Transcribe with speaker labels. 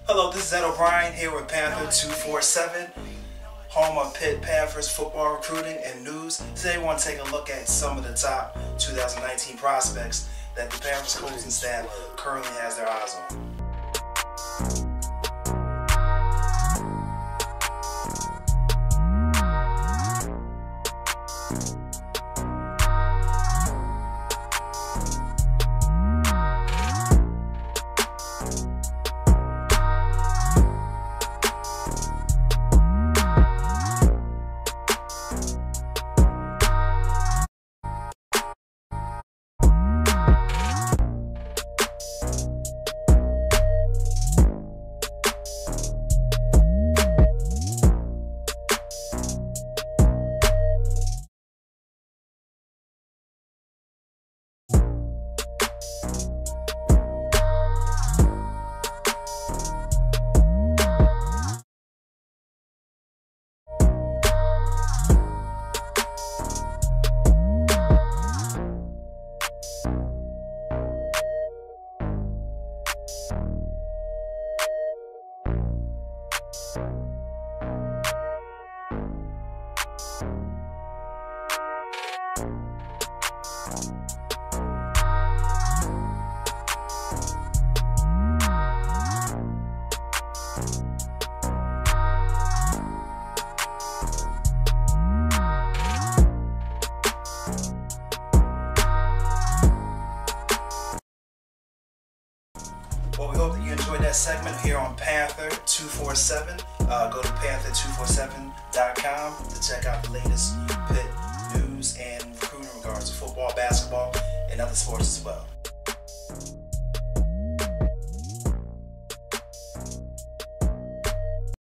Speaker 1: Hello, this is Ed O'Brien here with Panther247, home of Pitt Panthers football recruiting and news. Today we want to take a look at some of the top 2019 prospects that the Panthers coaching staff currently has their eyes on. Well, we hope that you enjoyed that segment here on Panther247. Go to Panther247.com to check out the latest Pitt news and recruiting in regards to football, basketball, and other sports as well.